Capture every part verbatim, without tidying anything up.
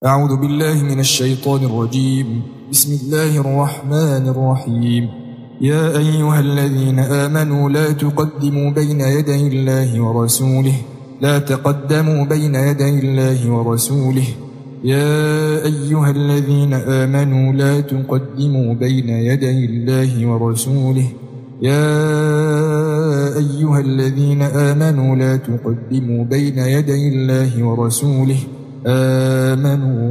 أعوذ بالله من الشيطان الرجيم. بسم الله الرحمن الرحيم. يا أيها الذين آمنوا لا تقدموا بين يدي الله ورسوله لا تقدموا بين يدي الله ورسوله يا أيها الذين آمنوا لا تقدموا بين يدي الله ورسوله يا أيها الذين آمنوا لا تقدموا بين يدي الله ورسوله آمنوا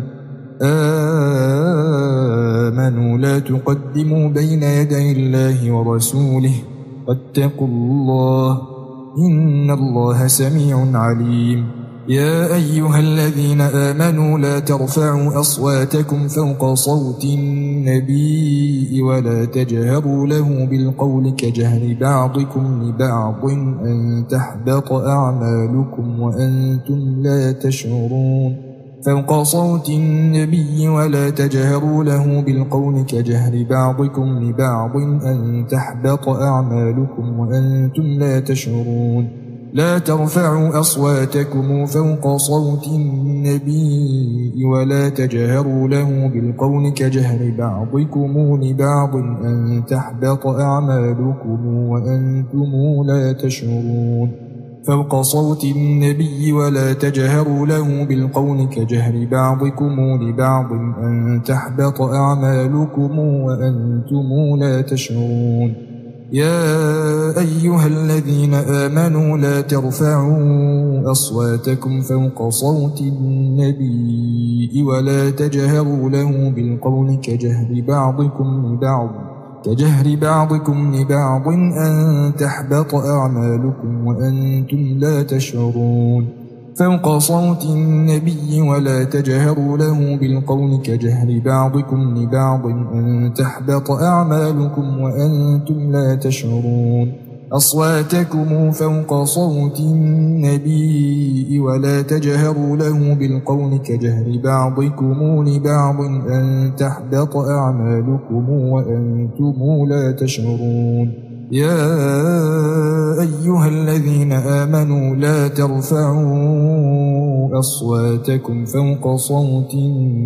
آمنوا لا تقدموا بين يدي الله ورسوله واتقوا الله إن الله سميع عليم. يا أيها الذين آمنوا لا ترفعوا أصواتكم فوق صوت النبي ولا تجهروا له بالقول كجهر بعضكم لبعض أن تحبط أعمالكم وأنتم لا تشعرون. فوق صوت النبي ولا تجهروا له بالقول كجهر بعضكم لبعض أن تحبط أعمالكم وأنتم لا تشعرون. لا ترفعوا أصواتكم فوق صوت النبي ولا تجهروا له بالقول كجهر بعضكم لبعض أن تحبط أعمالكم وأنتم لا تشعرون. فوق صوت النبي ولا تجهروا له بالقول كجهر بعضكم لبعض أن تحبط أعمالكم وأنتم لا تشعرون. يا أيها الذين آمنوا لا ترفعوا أصواتكم فوق صوت النبي ولا تجهروا له بالقول كجهر بعضكم لبعض كجهر بعضكم لبعض أن تحبط أعمالكم وأنتم لا تشعرون. فوق صوت النبي ولا تجهروا له بالقول كجهر بعضكم لبعض أن تحبط أعمالكم وأنتم لا تشعرون. أصواتكم فوق صوت النبي ولا تجهروا له بالقول كجهر بعضكم لبعض أن تحبط أعمالكم وأنتم لا تشعرون. يا أيها الذين آمنوا لا ترفعوا أصواتكم فوق صوت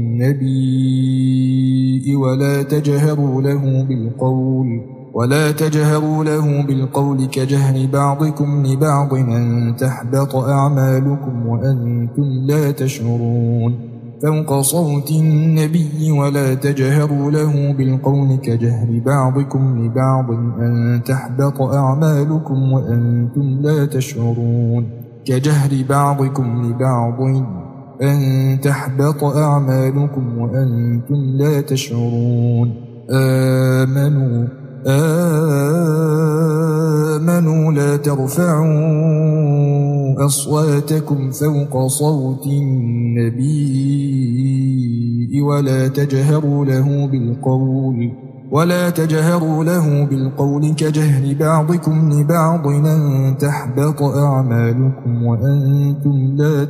النبي ولا تجهروا له بالقول ولا تجهروا له بالقول كجهر بعضكم لبعض أن تحبط أعمالكم وأنتم لا تشعرون. فوق صوت النبي ولا تجهروا له بالقول كجهر بعضكم لبعض أن تحبط أعمالكم وأنتم لا تشعرون. كجهر بعضكم لبعض أن تحبط أعمالكم وأنتم لا تشعرون. آمنوا آمنوا لا ترفعوا أصواتكم فوق صوت النبي ولا تجهروا له بالقول ولا تجهروا له بالقول كجهر بعضكم لبعض أن تحبط أعمالكم وأنتم لا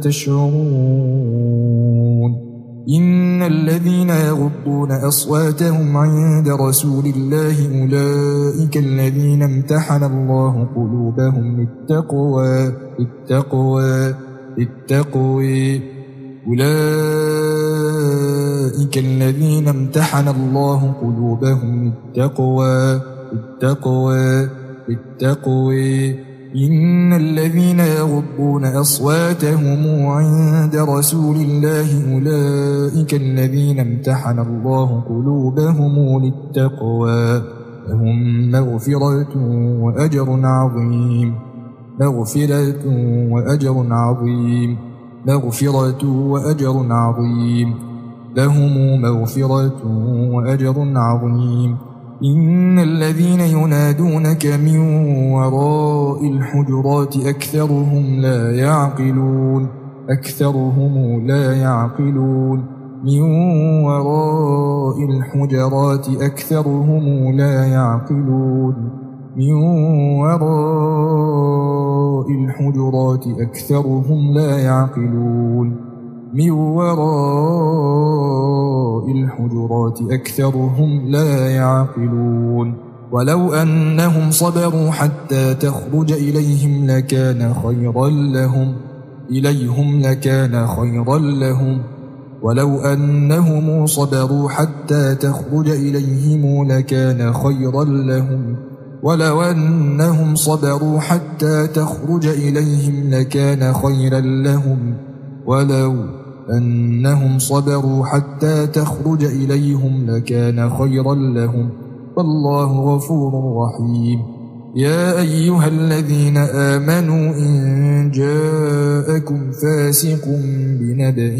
تشعرون. إن الذين يغضون أصواتهم عند رسول الله أولئك الذين امتحن الله قلوبهم للتقوى التقوى التقوى أولئك الذين امتحن الله قلوبهم للتقوى التقوى التقوى. إن الذين يغضون أصواتهم عند رسول الله أولئك الذين امتحن الله قلوبهم للتقوى لهم مغفرة وأجر عظيم مغفرة وأجر عظيم مغفرة وأجر عظيم لهم مغفرة وأجر عظيم. إن الذين ينادونك من وراء الحجرات أكثرهم لا يعقلون أكثرهم لا يعقلون. من وراء الحجرات أكثرهم لا يعقلون من وراء الحجرات أكثرهم لا يعقلون من وراء الحجرات أكثرهم لا يعقلون. ولو أنهم صبروا حتى تخرج إليهم لكان خيرا لهم إليهم لكان خيرا لهم ولو أنهم صبروا حتى تخرج إليهم لكان خيرا لهم ولو أنهم صبروا حتى تخرج إليهم لكان خيرا لهم ولو أنهم صبروا حتى تخرج إليهم لكان خيرا لهم والله غفور رحيم. يا أيها الذين آمنوا إن جاءكم فاسق بنبأ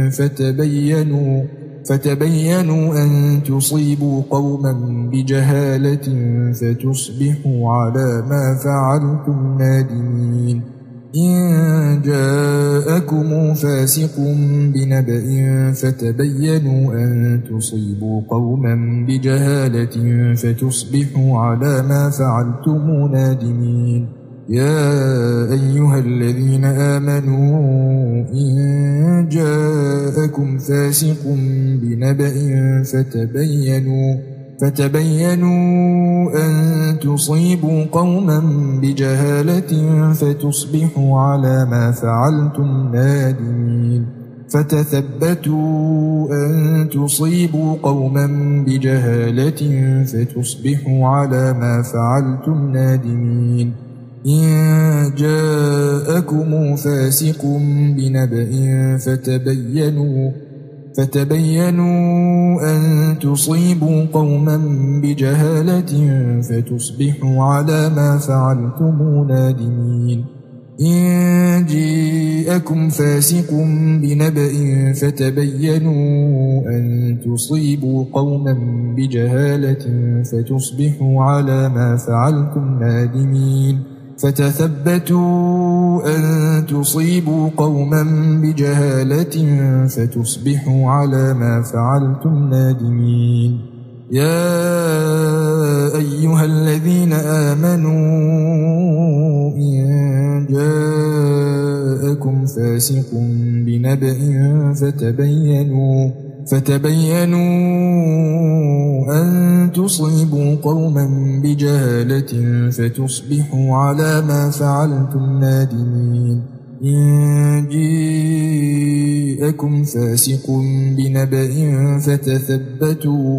فتبينوا فتبينوا أن تصيبوا قوما بجهالة فتصبحوا على ما فعلتم نادمين. إن جاءكم فاسق بنبأ فتبينوا أن تصيبوا قوما بجهالة فتصبحوا على ما فعلتم نادمين. يا أيها الذين آمنوا إن جاءكم فاسق بنبأ فتبينوا فتبينوا أن تصيبوا قوما بجهالة فتصبحوا على ما فعلتم نادمين. فتثبتوا أن تصيبوا قوما بجهالة فتصبحوا على ما فعلتم نادمين. إن جاءكم فاسق بنبأ فتبينوا فتبينوا أن تصيبوا قوما بجهالة فتصبحوا على ما فعلتم نادمين. إن جاءكم فاسق بنبأ فتبينوا أن تصيبوا قوما بجهالة فتصبحوا على ما فعلتم نادمين. فتثبتوا أن تصيبوا قوما بجهالة فتصبحوا على ما فعلتم نادمين. يا أيها الذين آمنوا إن جاءكم فاسق بنبأ فتبينوا فتبينوا أن تصيبوا قوما بجهالة فتصبحوا على ما فعلتم نادمين. إن جاءكم فاسق بنبأ فتثبتوا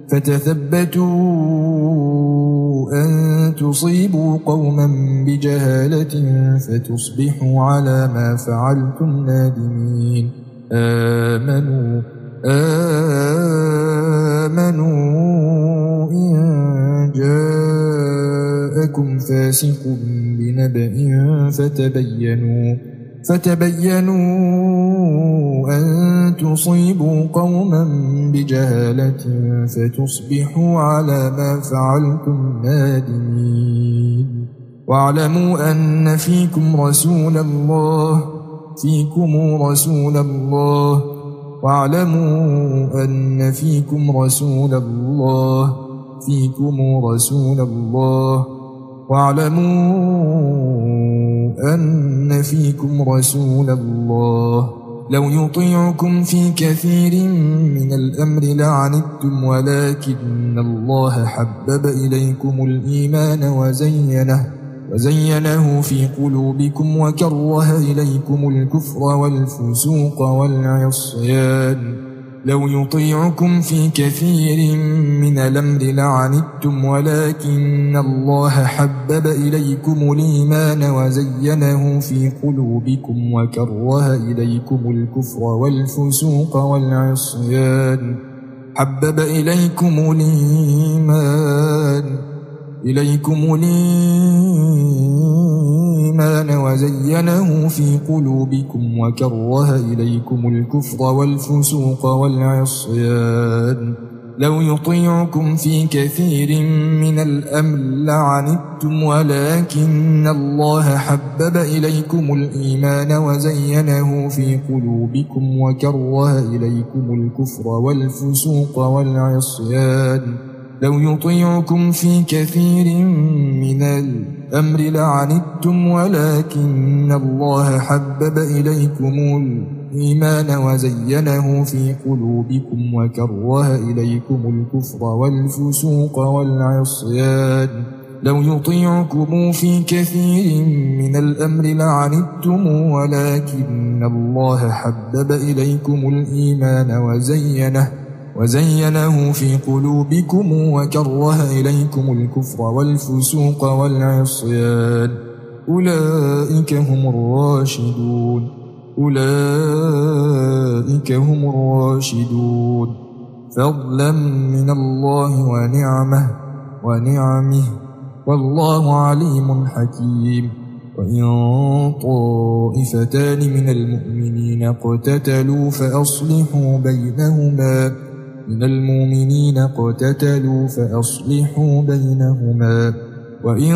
فتثبتوا أن تصيبوا قوما بجهالة فتصبحوا على ما فعلتم نادمين. آمنوا آمنوا إن جاءكم فاسق بنبأ فتبينوا فتبينوا أن تصيبوا قوما بجهالة فتصبحوا على ما فعلتم نادمين. واعلموا أن فيكم رسول الله فيكم رسول الله واعلموا أن فيكم رسول الله فيكم رسول الله واعلموا أن فيكم رسول الله لو يطيعكم في كثير من الأمر لعنتم ولكن الله حبب إليكم الإيمان وزينه وزينه في قلوبكم وكره إليكم الكفر والفسوق والعصيان. لو يطيعكم في كثير من الأمر لعنتم ولكن الله حبب إليكم الإيمان وزينه في قلوبكم وكره إليكم الكفر والفسوق والعصيان. حبب إليكم الإيمان إليكم الإيمان وزينه في قلوبكم وكره إليكم الكفر والفسوق والعصيان. لو يطيعكم في كثير من الأمر لعنتم ولكن الله حبب إليكم الإيمان وزينه في قلوبكم وكره إليكم الكفر والفسوق والعصيان. لو يطيعكم في كثير من الأمر لعنتم ولكن الله حبب إليكم الإيمان وزينه في قلوبكم وكره إليكم الكفر والفسوق والعصيان. لو يطيعكم في كثير من الأمر لعنتم ولكن الله حبب إليكم الإيمان وزينه وزينه في قلوبكم وكره إليكم الكفر والفسوق والعصيان أولئك هم الراشدون أولئك هم الراشدون فضلا من الله ونعمه ونعمه والله عليم حكيم وإن طائفتان من المؤمنين اقتتلوا فأصلحوا بينهما من المؤمنين اقتتلوا فأصلحوا بينهما وإن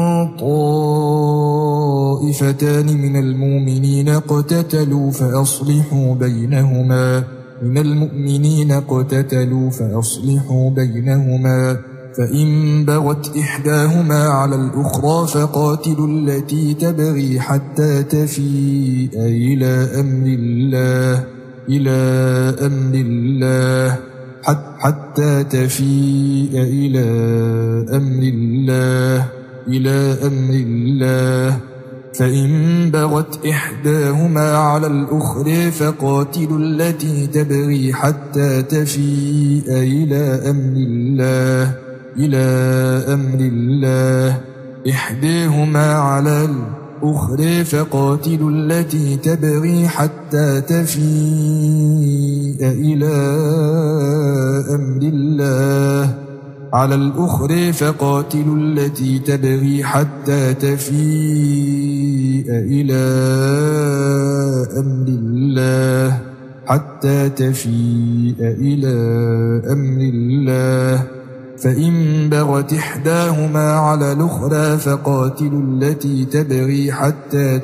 طائفتان من المؤمنين اقتتلوا فأصلحوا بينهما من المؤمنين اقتتلوا فأصلحوا بينهما فإن بغت إحداهما على الأخرى فقاتلوا التي تبغي حتى تفيء إلى أمر الله إلى أمر الله حتى تفيء إلى أمر الله إلى أمر الله فإن بغت إحداهما على الأخرى فقاتلوا التي تبغي حتى تفيء إلى أمر الله إلى أمر الله إحداهما على الأخرى فقاتلوا التي تبغي حتى تفيء إلى أمر الله على الأخرى فقاتلوا التي تبغي حتى تفيء إلى أمر الله حتى تفيء إلى أمر الله فإن بغت إحداهما على الأخرى فقاتلوا التي تبغي حتى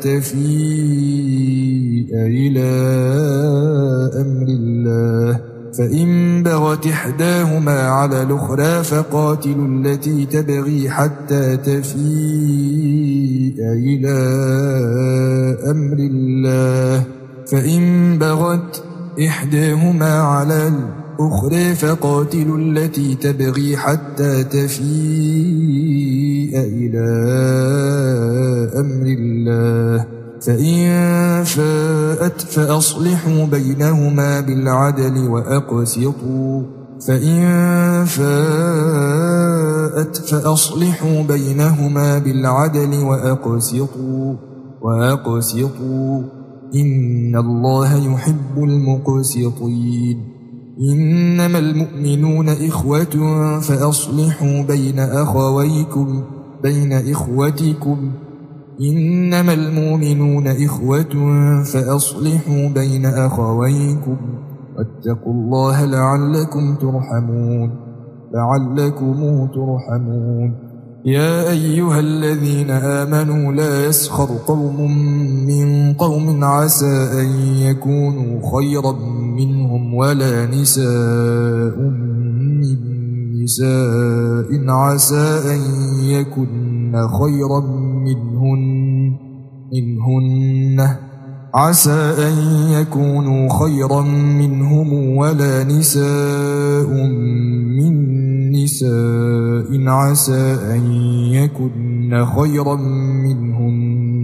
تفيء إلى أمر الله فإن بغت إحداهما على الأخرى فقاتلوا التي تبغي حتى تفيء إلى أمر الله فإن بغت إحداهما على الأخرى فقاتلوا التي تبغي حتى تفيء إلى أمر الله فإن فاءت فأصلحوا بينهما بالعدل وأقسطوا فإن فاءت فأصلحوا بينهما بالعدل وأقسطوا وأقسطوا إن الله يحب المقسطين إنما المؤمنون إخوة فأصلحوا بين أخويكم بين إخوتكم إنما المؤمنون إخوة فأصلحوا بين أخويكم واتقوا الله لعلكم ترحمون لعلكم ترحمون يا أيها الذين آمنوا لا يسخر قوم من قوم عسى أن يكونوا خيرا منهم ولا نساء من نساء عسى أن يكن خيرا منهن منهن عسى أن يكونوا خيرا منهم ولا نساء من نساء عسى أن يكن خيرا منهن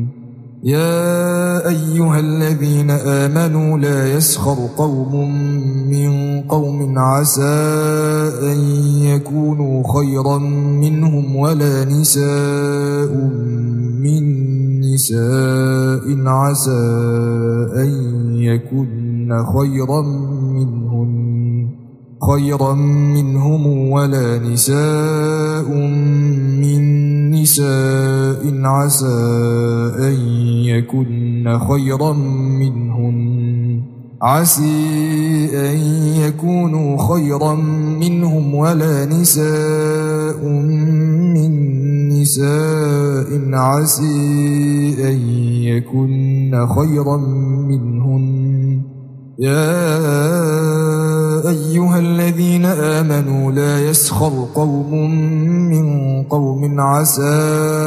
يا أيها الذين آمنوا لا يسخر قوم من قوم عسى أن يكونوا خيرا منهم ولا نساء من نساء عسى أن يكن خيرا منهن خيرا منهم ولا نساء من نساء عسى أن يكن خيرا منهن عسى أن يكونوا خيرا منهم ولا نساء من نساء عسى أن يكن خيرا منهن يا أيها الذين آمنوا لا يسخر قوم من قوم عسى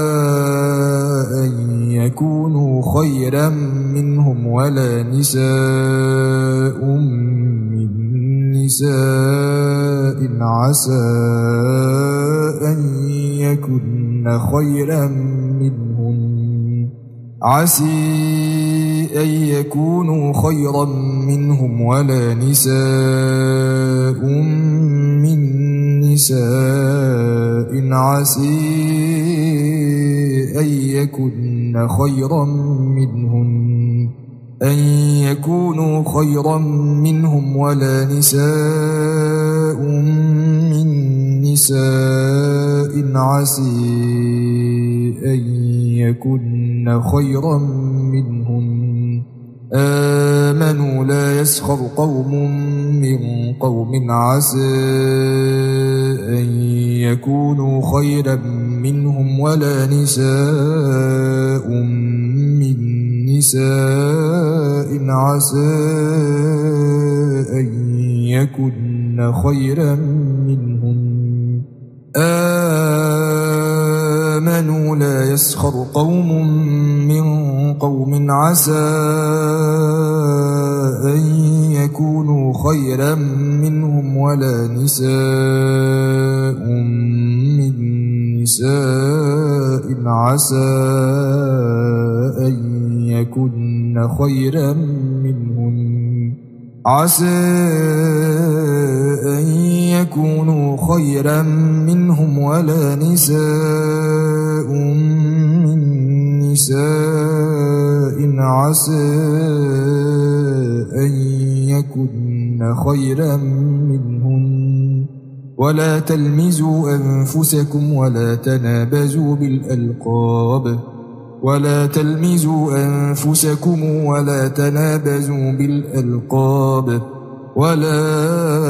أن يكونوا خيرا منهم ولا نساء من نساء عسى أن يكن خيرا منهن عسى أن يكونوا خيرا منهم ولا نساء من نساء عسى أن يكن خيرا منهن أن يكونوا خيرا منهم ولا نساء من نساء عسى أن يكن خيرا منهم آمنوا لا يسخر قوم من قوم عسى أن يكونوا خيرا منهم ولا نساء من نساء عسى أن يكن خيرا منهم آمنوا لا يسخر قوم من قوم عسى أن يكونوا خيرا منهم ولا نساء من نساء عسى أن يكن خيرا منهم عسى أن يكونوا خيرا منهم ولا نساء من نساء عسى أن يكن خيرا منهم ولا تلمزوا أنفسكم ولا تنابزوا بالألقاب ولا تلمزوا أنفسكم ولا تنابزوا بالألقاب ولا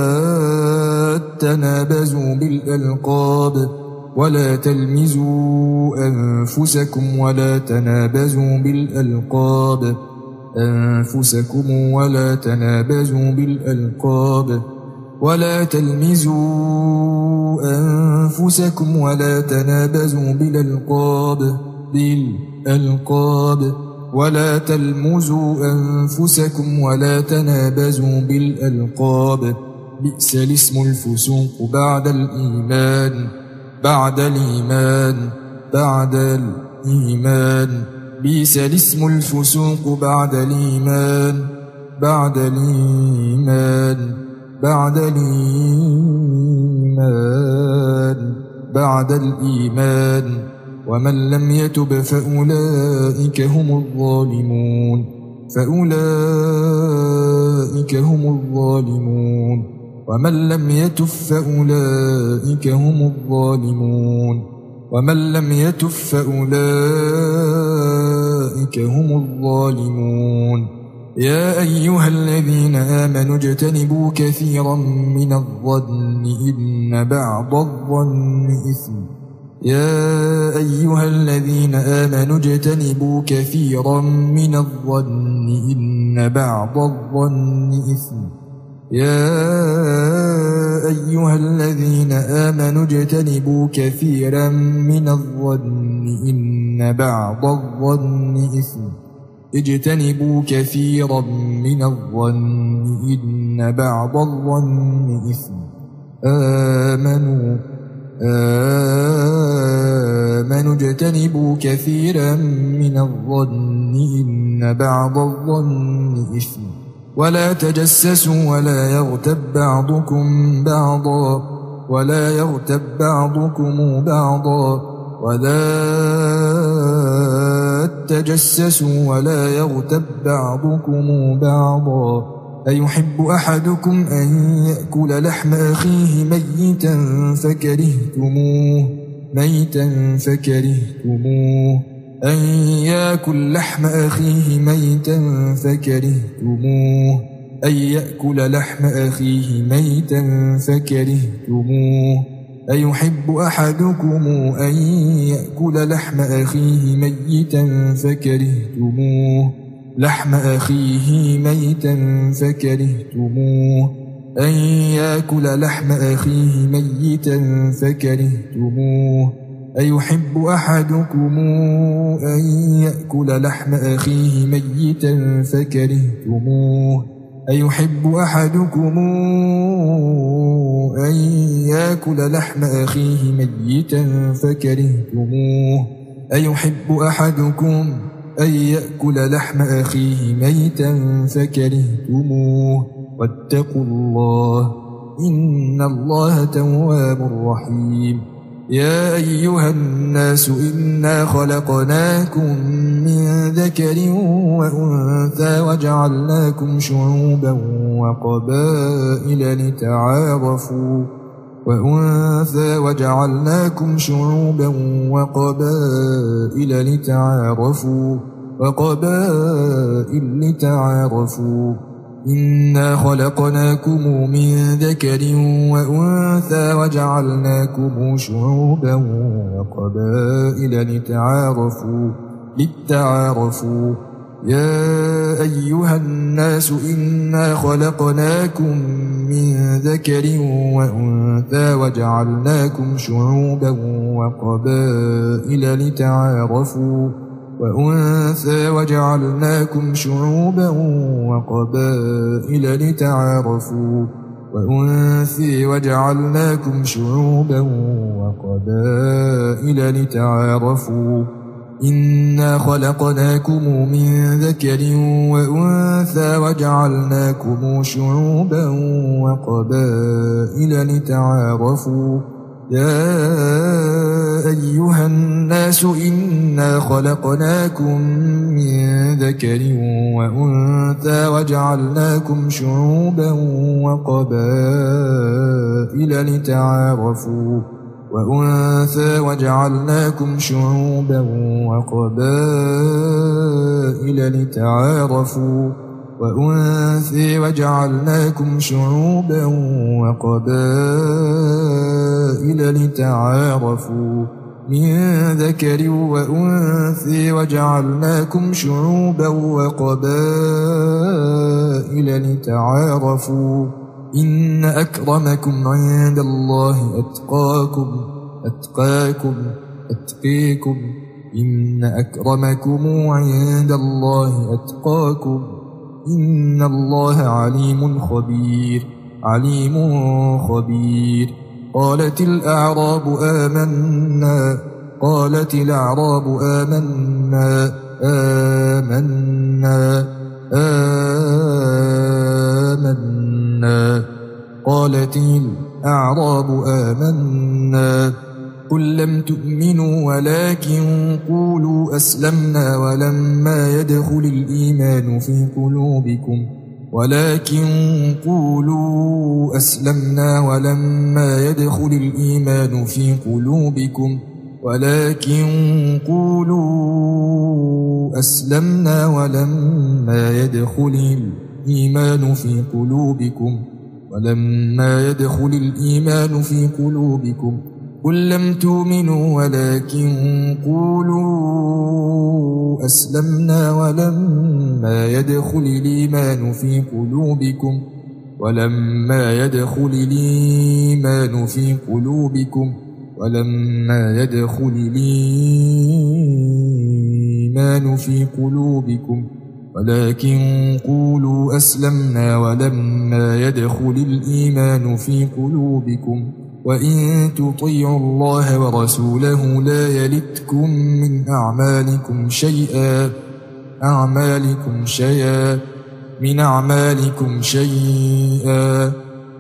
تنابزوا بالألقاب ولا تلمزوا أنفسكم ولا تنابزوا بالألقاب أنفسكم ولا تنابزوا بالألقاب ولا تلمزوا أنفسكم ولا تنابزوا بالألقاب بالألقاب ولا تلمزوا أنفسكم ولا تنابزوا بالألقاب بئس الاسم الفسوق بعد الإيمان بعد الإيمان بعد الإيمان بئس الاسم الفسوق بعد الإيمان بعد الإيمان بعد الإيمان بعد الإيمان ومن لم يتب فأولئك هم الظالمون فأولئك هم الظالمون ومن لم يتب فأولئك هم الظالمون ومن لم يتب فأولئك هم الظالمون يا أيها الذين آمنوا اجتنبوا كثيرا من الظن إن بعض الظن إثم يا أيها الذين آمنوا اجتنبوا كثيرا من الظن إن بعض الظن إثم يا أيها الذين آمنوا اجتنبوا كثيرا من الظن إن بعض الظن إثم اجتنبوا كثيرا من الظن إن بعض الظن إثم آمنوا آمنوا اجتنبوا كثيرا من الظن إن بعض الظن إثم ولا تجسسوا ولا يغتب بعضكم بعضا ولا يغتب بعضكم بعضا ولا تجسسوا ولا يغتب بعضكم بعضا أيحب أحدكم أن يأكل لحم أخيه ميتا فكرهتموه ميتا فكرهتموه أن يأكل لحم أخيه ميتا فكرهتموه أن يأكل لحم أخيه ميتا فكرهتموه أيحب أحدكم أن يأكل لحم أخيه ميتا فكرهتموه لحم أخيه ميتا فكرهتموه أن يأكل لحم أخيه ميتا فكرهتموه أيحب أحدكم أن يأكل لحم أخيه ميتا فكرهتموه أيحب أحدكم أن يأكل لحم أخيه ميتا فكرهتموه أيحب أحدكم أن يأكل لحم أخيه ميتا فكرهتموه واتقوا الله إن الله تواب رحيم يا أيها الناس إنا خلقناكم من ذكر وأنثى وجعلناكم شعوبا وقبائل لتعارفوا وأنثى وجعلناكم شعوبا وقبائل لتعارفوا وقبائل لتعارفوا إنا خلقناكم من ذكر وأنثى وجعلناكم شعوبا وقبائل لتعارفوا للتعارفوا يا أيها الناس إنا خلقناكم من ذكر وأنثى وجعلناكم شعوبا وقبائل لتعارفوا وأنثى وجعلناكم شعوبا وقبائل لتعارفوا وأنثى وجعلناكم شعوبا وقبائل لتعارفوا إنا خلقناكم من ذكر وأنثى وجعلناكم شعوبا وقبائل لتعارفوا يا أيها الناس إنا خلقناكم من ذكر وأنثى وجعلناكم شعوبا وقبائل لتعارفوا وأنثى وجعلناكم شعوبا وقبائل لتعارفوا وأنثى وجعلناكم شعوبا وقبائل لتعارفوا من ذكر وأنثى وجعلناكم شعوبا وقبائل لتعارفوا إن أكرمكم عند الله أتقاكم أتقاكم أتقيكم إن أكرمكم عند الله أتقاكم إن الله عليم خبير عليم خبير قالت الأعراب آمنا قالت الأعراب آمنا آمنا آمنا قالت الأعراب آمنا قل لم تؤمنوا ولكن قولوا أسلمنا ولما يدخل الإيمان في قلوبكم ولكن قولوا أسلمنا ولما يدخل الإيمان في قلوبكم ولكن قولوا أسلمنا ولما يدخل الإيمان في قلوبكم ولما يدخل الإيمان في قلوبكم قل لم تؤمنوا ولكن قولوا أسلمنا ولما يدخل الإيمان في قلوبكم ولما يدخل الإيمان في قلوبكم ولما يدخل الإيمان في قلوبكم ولكن قولوا أسلمنا ولما يدخل الإيمان في قلوبكم وإن تطيعوا الله ورسوله لا يلتكم من أعمالكم شيئا أعمالكم شيئا من أعمالكم شيئا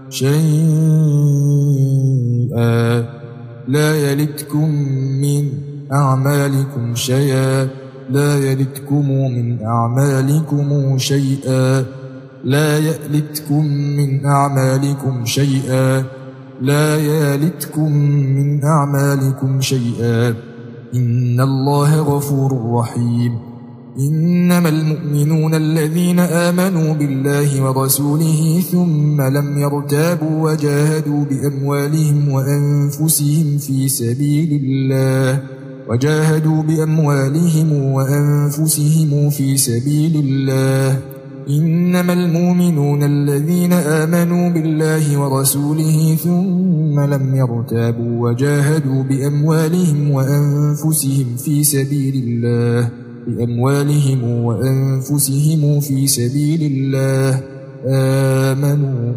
شيئا لا يلتكم من أعمالكم شيئا لا يلتكم من أعمالكم شيئا لا يلتكم من أعمالكم شيئا لا يلتكم من أعمالكم شيئا إن الله غفور رحيم إنما المؤمنون الذين آمنوا بالله ورسوله ثم لم يرتابوا وجاهدوا بأموالهم وأنفسهم في سبيل الله وجاهدوا بأموالهم وأنفسهم في سبيل الله إنما المؤمنون الذين آمنوا بالله ورسوله ثم لم يرتابوا وجاهدوا بأموالهم وأنفسهم في سبيل الله بأموالهم وأنفسهم في سبيل الله آمنوا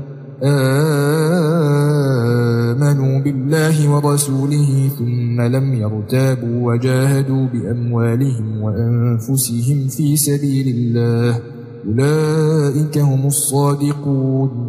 آمنوا بالله ورسوله ثم لم يرتابوا وجاهدوا بأموالهم وأنفسهم في سبيل الله أولئك هم الصادقون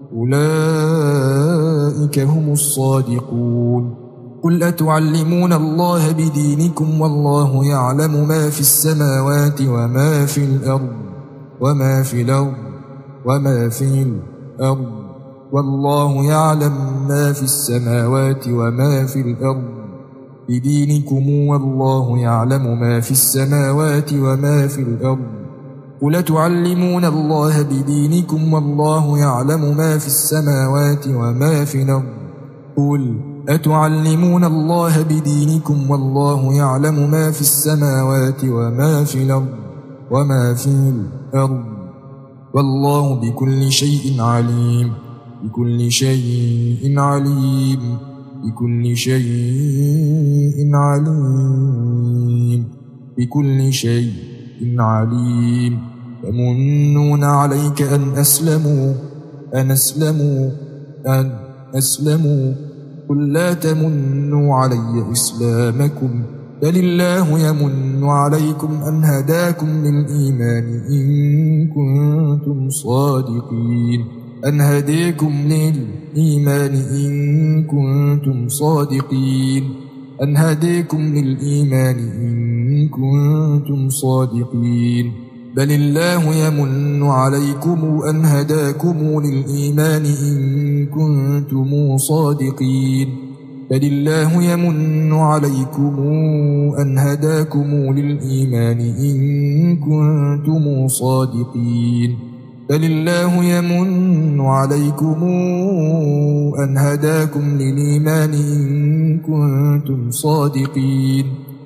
أولئك هم الصادقون قل أتعلمون الله بدينكم والله يعلم ما في السماوات وما في الأرض وما في الأرض وما في الأرض والله يعلم ما في السماوات وما في الأرض بدينكم والله يعلم ما في السماوات وما في الأرض قل تعلمون الله بدينكم والله يعلم ما في السماوات وما في الأرض قل أتعلمون الله بدينكم والله يعلم ما في السماوات وما في الأرض وما في الأرض والله بكل شيء عليم بكل شيء عليم بكل شيء عليم بكل شيء عليم يمنون عليك أن أسلموا أن أسلموا أن أسلموا قل لا تمنوا علي إسلامكم بل الله يمن عليكم أن هداكم للإيمان إن كنتم صادقين أن هديكم للإيمان إن كنتم صادقين أن هديكم للإيمان إن كنتم صادقين بل الله يمن عليكم أن هداكم للإيمان إن كنتم صادقين بل الله يمن عليكم أن هداكم للإيمان إن كنتم صادقين بل الله يمن عليكم أن هداكم للإيمان إن كنتم صادقين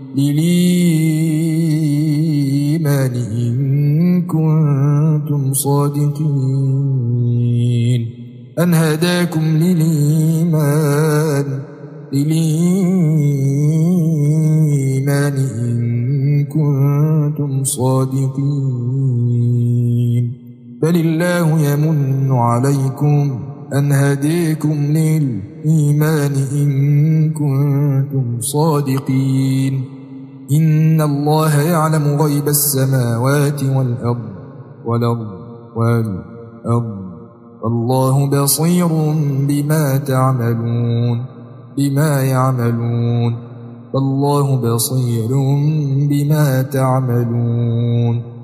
للإيمان إن كنتم صادقين أن هداكم للإيمان للإيمان إن كنتم صادقين بل الله يمن عليكم أن هديكم للإيمان إن كنتم صادقين إن الله يعلم غيب السماوات والأرض والأرض والأرض والله بصير بما تعملون بما يعملون والله بصير بما تعملون